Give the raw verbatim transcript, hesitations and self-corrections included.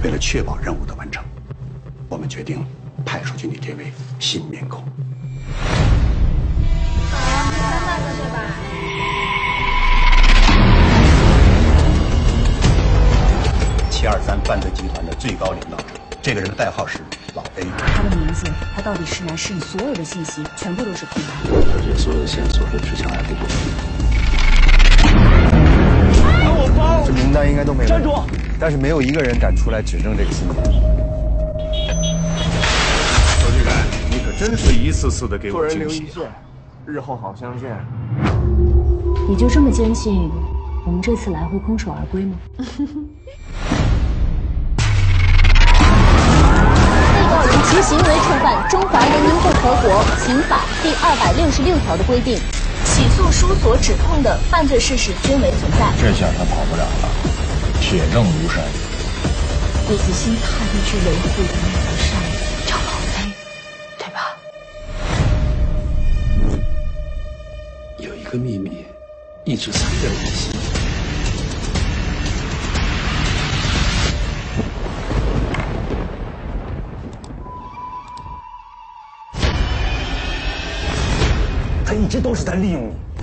为了确保任务的完成，我们决定派出去你这位新面孔。 好，三万个对吧？ 七二三犯罪集团的最高领导者，这个人的代号是老 A。 他的名字，他到底是男是女，所有的信息全部都是空白。 而且所有的线索和指向还不够。 把我包！ 这名单应该都没问题。 站住！ 但是没有一个人敢出来指证这个青年。 周局长，你可真是一次次的给做人我惊喜。 留一线，日后好相见。 你就这么坚信我们这次来会空手而归吗？ 被告人其行为触犯《中华人民共和国刑法》第二百六十六条的规定，起诉书所指控的犯罪事实均为存在。 这下他跑不了了，铁证如山。 叶子欣他一直维护的那条善意叫老飞，对吧？ 有一个秘密一直藏在我的心里。 他一直都是在利用你。